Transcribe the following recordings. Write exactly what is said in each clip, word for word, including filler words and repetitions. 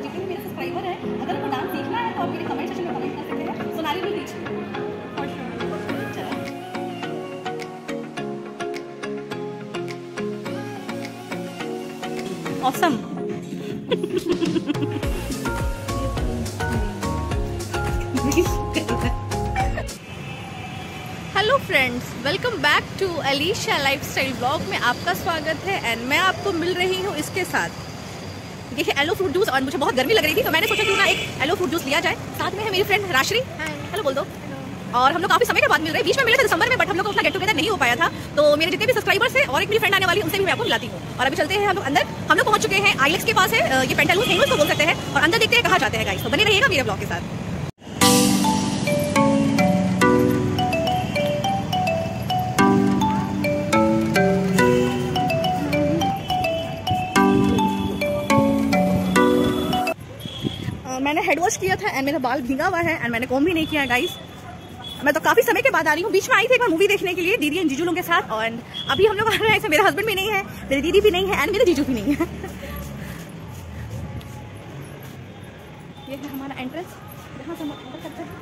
जितने भी मेरे सब्सक्राइबर हैं, अगर उनको डांस सीखना है तो आप मेरे कमेंट सेक्शन में कमेंट कर सकते हैं। Sonali will teach you for sure. Awesome. Hello friends, welcome back to Alisha lifestyle blog में आपका स्वागत है। एंड मैं आपको मिल रही हूँ इसके साथ, देखिए एलो फ्रूट जूस। और मुझे बहुत गर्मी लग रही थी तो मैंने सोचा क्यों ना एक एलो फ्रूट जूस लिया जाए। साथ में है मेरी फ्रेंड राश्री। हेलो बोल दो। और हम लोग काफी समय के बाद मिल रहे हैं, बीच में मिले थे दिसंबर में, बट हम लोग को अपना गेट टुगेदर नहीं हो पाया था। तो मेरे जितने भी सब्सक्राइबर्स हैं और एक मेरी फ्रेंड आने वाली है, उनसे भी मैं आपको मिलाती हूँ। और अभी चलते हैं हम लोग अंदर। हम लोग पहुंच चुके हैं आईलेक्स के पास है, ये पेंटालून हिंगल्स को बोल सकते हैं। और अंदर देखते हैं कहाँ जाते हैं गाइस, तो बने रहिएगा मेरे ब्लॉग के साथ। मैंने हेड वॉश किया था एंड मेरा बाल भीगा हुआ है एंड मैंने कॉम्ब भी नहीं किया गाइस। मैं तो काफी समय के बाद आ रही हूँ। बीच में आई थी एक बार मूवी देखने के लिए दीदी एंड जीजू लोगों के साथ। और अभी हम लोग आ रहे हैं, मेरा हस्बैंड भी नहीं है, मेरी दीदी भी नहीं है एंड मेरे जीजू भी नहीं है। ये है हमारा एंट्रेंस, जहाँ से हम एंटर करते हैं।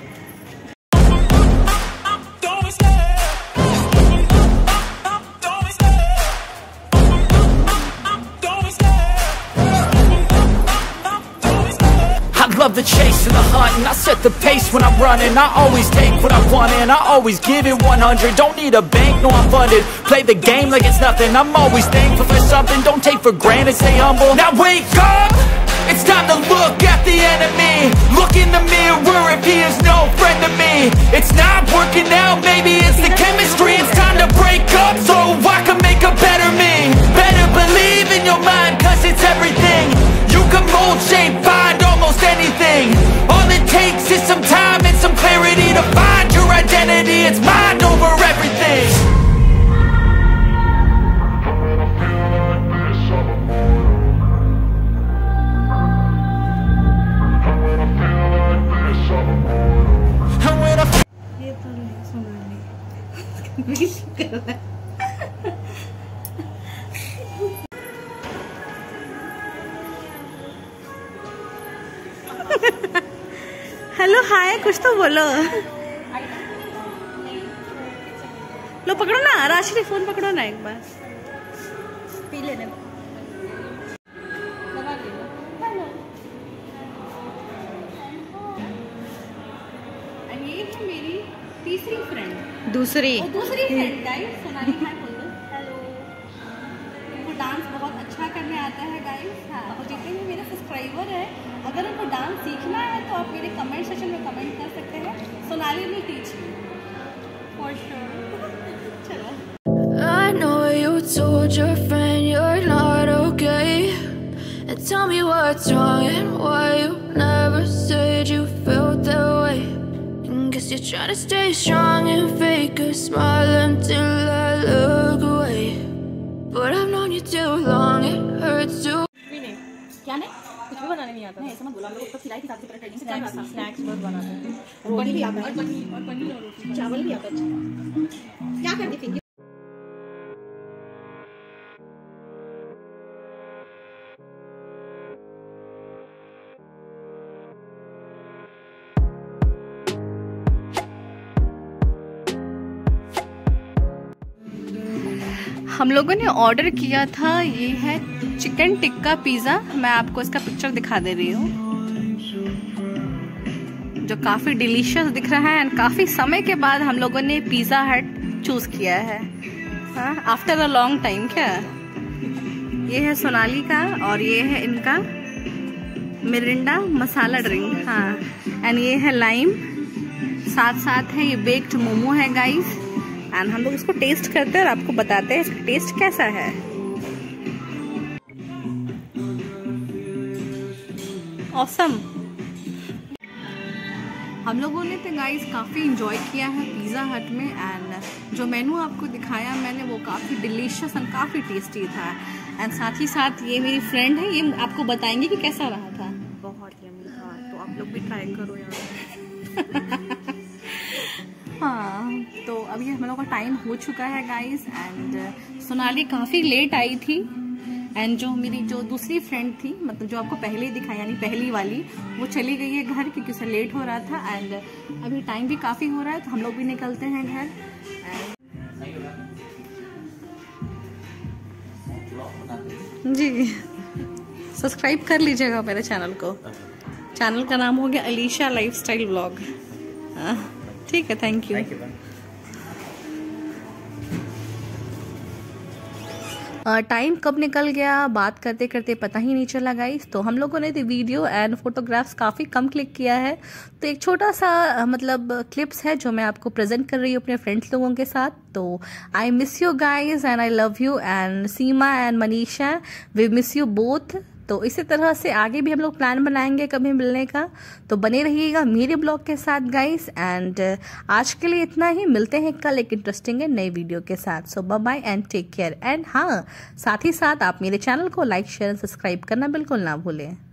Love the chase and the hunt, and I set the pace when I'm running. I always take what I want and I always give it one hundred. Don't need a bank, no I'm funded. Play the game like it's nothing. I'm always thankful for something. Don't take for granted, stay humble. Now wake up, it's time to look at the enemy. Look in the mirror if he is no friend to me. It's not working out, maybe it's the chemistry. It's time to break up so I can make a better me. Better believe in your mind, cause it's everything. You can mold, shape, find almost anything. All it takes is some time and some clarity to find your identity. It's mind over everything. And when I feel ये तो नहीं सोनाली कर रहा है। Hello hi, कुछ तो बोलो। लो पकड़ो ना, राशि फोन पकड़ो ना एक बार, पी लेने दो। ये है मेरी तीसरी फ्रेंड, दूसरी दूसरी फ्रेंड गाइस, सोनाली हाय बोल दो। हेलो। इनको डांस बहुत अच्छा करने आता है गाइस। हाँ, और जितने भी मेरे सब्सक्राइबर हैं, अगर उनको डांस सीखना है तो आप मेरे कमेंट सेक्शन में कमेंट कर सकते हैं। Sonali will teach you for sure. चलो। I know you told your friend you're not okay, and tell me what's wrong and why you never said you felt that way. And guess you're trying to stay strong and fake a smile until I look away. But I've known you too long, it hurts to. क्या नहीं, कुछ भी बनाने नहीं आता। नहीं ऐसा मत बोला, हम लोग तो खिलाई थी साथ में ट्रेनिंग से। स्नैक्स स्नैक्स बहुत बनाते हैं। रोटी भी आता है और पनीर और पनीर और रोटी, चावल भी आता है। क्या करती थी? हम लोगों ने ऑर्डर किया था, ये है चिकन टिक्का पिज़्ज़ा। मैं आपको इसका पिक्चर दिखा दे रही हूँ, जो काफ़ी डिलीशियस दिख रहा है। एंड काफ़ी समय के बाद हम लोगों ने पिज़्ज़ा हट चूज़ किया है, हाँ, आफ्टर अ लॉन्ग टाइम। क्या ये है सोनाली का और ये है इनका मिरिंडा मसाला ड्रिंक। हाँ, एंड ये है लाइम, साथ साथ है ये बेक्ड मोमो है गाइस। एंड हम लोग इसको टेस्ट करते हैं और आपको बताते हैं इसका टेस्ट कैसा है। ऑसम। हम लोगों ने तो गाइस काफ़ी इंजॉय किया है पिज़्ज़ा हट में। एंड जो मेनू आपको दिखाया मैंने वो काफ़ी डिलीशियस एंड काफ़ी टेस्टी था। एंड साथ ही साथ ये मेरी फ्रेंड है, ये आपको बताएंगे कि कैसा रहा था। बहुत यम्मी था, तो आप लोग भी ट्राई करो यार। हाँ, तो अभी हम लोगों का टाइम हो चुका है गाइस। एंड सोनाली काफ़ी लेट आई थी एंड जो मेरी जो दूसरी फ्रेंड थी, मतलब जो आपको पहले ही दिखाई यानी पहली वाली, वो चली गई है घर क्योंकि उसे लेट हो रहा था। एंड अभी टाइम भी काफ़ी हो रहा है तो हम लोग भी निकलते हैं घर। जी सब्सक्राइब कर लीजिएगा मेरे चैनल को। चैनल का नाम हो गया अलीशा लाइफस्टाइल व्लॉग। ठीक है, थैंक यू। टाइम कब निकल गया बात करते करते पता ही नहीं चला गाइस। तो हम लोगों ने तो वीडियो एंड फोटोग्राफ्स काफ़ी कम क्लिक किया है, तो एक छोटा सा मतलब क्लिप्स है जो मैं आपको प्रेजेंट कर रही हूँ अपने फ्रेंड्स लोगों के साथ। तो I miss you guys and I love you, and Seema and Manisha we miss you both. तो इसी तरह से आगे भी हम लोग प्लान बनाएंगे कभी मिलने का, तो बने रहिएगा मेरे ब्लॉग के साथ गाइस। एंड आज के लिए इतना ही, मिलते हैं कल एक इंटरेस्टिंग नई वीडियो के साथ। So bye bye and take care. And हाँ, साथ ही साथ आप मेरे चैनल को लाइक शेयर सब्सक्राइब करना बिल्कुल ना भूलें।